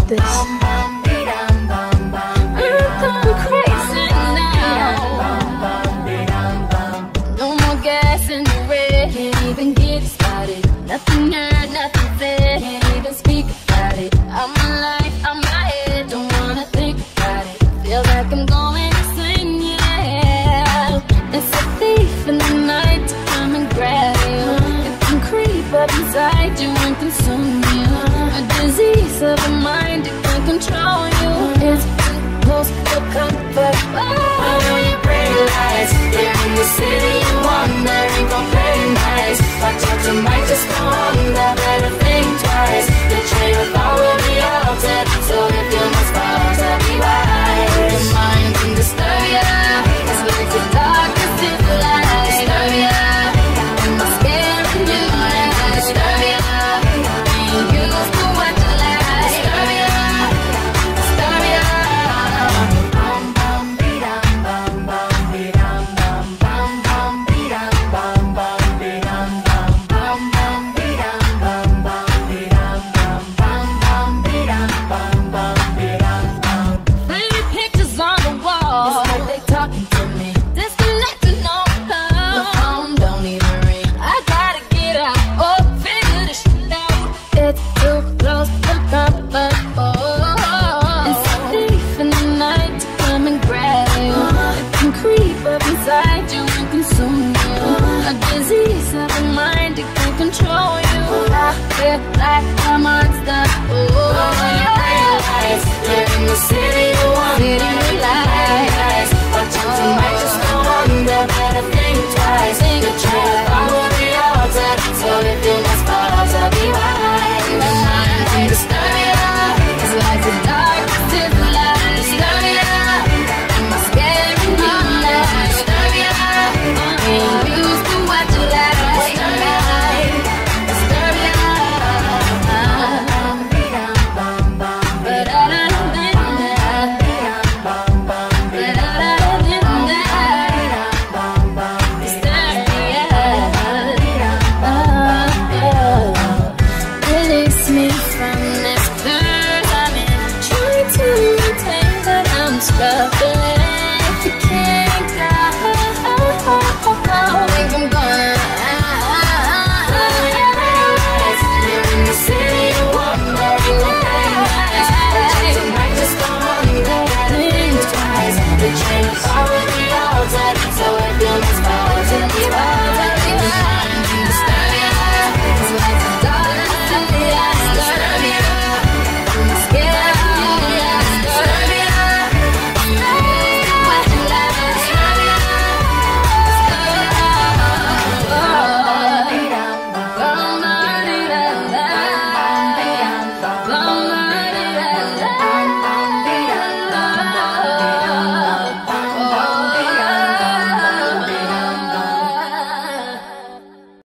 this. I'm going crazy now. No more gas in the red, can't even get started. Nothing heard, nothing said, can't even speak about it. I'm alive, I'm my head, don't wanna think about it. Feel like I'm going insane, yeah. It's a thief in the night to come and grab you. It can creep up inside you and consume you. A disease of the mind, it can control you. It's too close for comfort. Follow your pretty lights. Here in the city you wander, ain't gon' play nice. Watch out, you might just go under. Better think twice. The train of thought will be altered, so if you must fall to be wise. Your mind can disturb ya. It's like the darkest in the light. Disturbia, am I scaring you now? Disturbia, ain't used to what you like. Disturbia, Disturbia. Bum bum be-dum bum bum be-dum bum bum bum be-dum bum bum be-dum bum bum bum be-dum bum bum be-dum bum bum bum be-dum bum bum be-dum bum. Favorite pictures on the wall, It's like they talking to me. disconnected on the The phone don't even ring. I gotta get out, oh, figure this shit out. It's too close for comfort. It's a thief in the night to come and grab you. It can creep up inside you and consume you. A disease of the mind, it can control you. I feel like a monster. Follow your pretty lights. Here in the city you wander, City ain't gon' play nice. Watch out, you might just go under. Better think twice. The train of thought will be altered, so if you must fall to be wise. Your mind can disturb ya. It's like the darkest is the light. Disturbia, Am I scaring you now? Disturbia, Ain't used to what you like. Disturbia. Bum be-dum bum bum But I don't think that. bum bum But I don't think that. bum bum Release me from this curse I'm in. Trying to maintain, but I'm struggling. If you can't go, I think I'm gonna. Here in the city you wander, ain't gon' play nice. You might just go under, gotta think twice. The train of thought will be altered, so if you must fall to be wise.